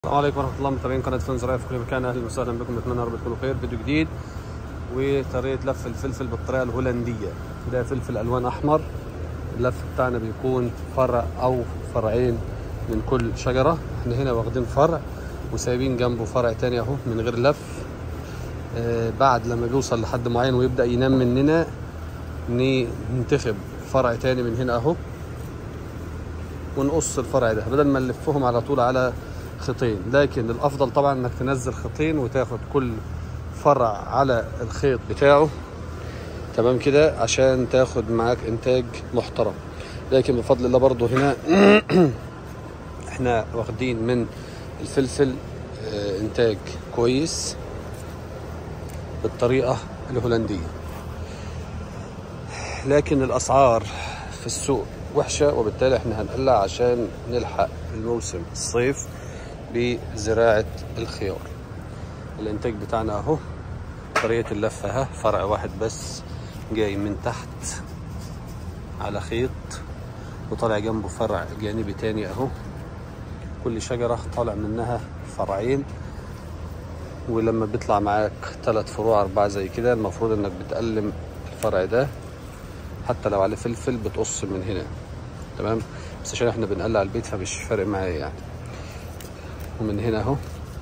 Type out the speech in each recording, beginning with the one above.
السلام عليكم ورحمة الله، متابعين قناة فن زراعي في كل مكان. أهلا وسهلا بكم، بتمنى يا رب تكونوا بخير. فيديو جديد وطريقة لف الفلفل بالطريقة الهولندية. ده فلفل ألوان أحمر. اللف بتاعنا بيكون فرع أو فرعين من كل شجرة. احنا هنا واخدين فرع وسايبين جنبه فرع تاني أهو من غير لف. بعد لما بيوصل لحد معين ويبدأ ينام مننا ننتخب فرع تاني من هنا أهو ونقص الفرع ده بدل ما نلفهم على طول على خيطين. لكن الافضل طبعا انك تنزل خيطين وتاخد كل فرع على الخيط بتاعه، تمام كده، عشان تاخد معاك انتاج محترم. لكن بفضل الله برضو هنا احنا واخدين من الفلفل انتاج كويس بالطريقة الهولندية. لكن الاسعار في السوق وحشة، وبالتالي احنا هنقلع عشان نلحق الموسم الصيف بزراعة الخيار. الانتاج بتاعنا اهو طريقة اللفة اهي، فرع واحد بس جاي من تحت على خيط وطالع جنبه فرع جانبي تاني اهو. كل شجرة طالع منها فرعين، ولما بيطلع معاك 3 فروع 4 زي كده المفروض انك بتقلم الفرع ده، حتى لو عليه فلفل بتقص من هنا، تمام. بس عشان احنا بنقلع البيت فمش فارق معايا يعني. ومن هنا اهو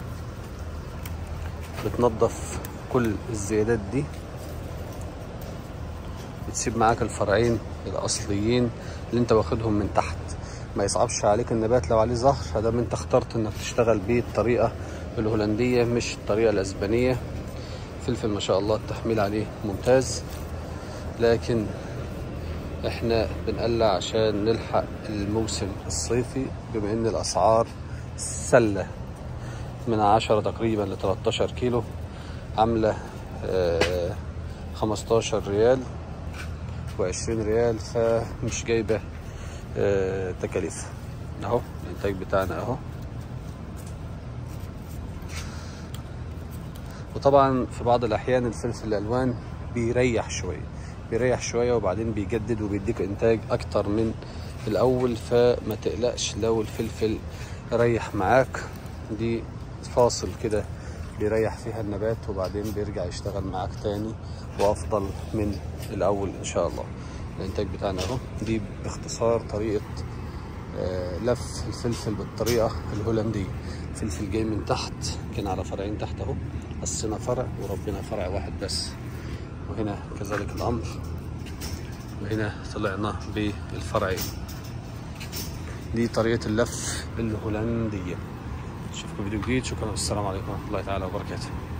بتنظف كل الزيادات دي، بتسيب معاك الفرعين الاصليين اللي انت واخدهم من تحت. ما يصعبش عليك النبات لو عليه زهر، ادام انت اخترت انك تشتغل بيه الطريقه الهولنديه مش الطريقه الاسبانيه. فلفل ما شاء الله التحميل عليه ممتاز، لكن احنا بنقلع عشان نلحق الموسم الصيفي، بما ان الاسعار سله من 10 تقريبا ل 13 كيلو عامله 15 ريال و20 ريال، فمش جايبه تكاليف. اهو الانتاج بتاعنا اهو. وطبعا في بعض الاحيان الفلفل الالوان بيريح شويه وبعدين بيجدد وبيديك انتاج اكتر من الاول، فما تقلقش لو الفلفل ريح معاك. دي فاصل كده بيريح فيها النبات وبعدين بيرجع يشتغل معاك تاني وافضل من الاول ان شاء الله. الانتاج بتاعنا اهو. دي باختصار طريقه لف الفلفل بالطريقه الهولنديه. الفلفل جاي من تحت، كان على فرعين تحت اهو، قسنا فرع وربنا فرع واحد بس، وهنا كذلك الامر، وهنا طلعنا بالفرعين. دي طريقه اللف الهولنديه. اشوفكم فيديو جديد. شكرا والسلام عليكم ورحمه الله تعالى وبركاته.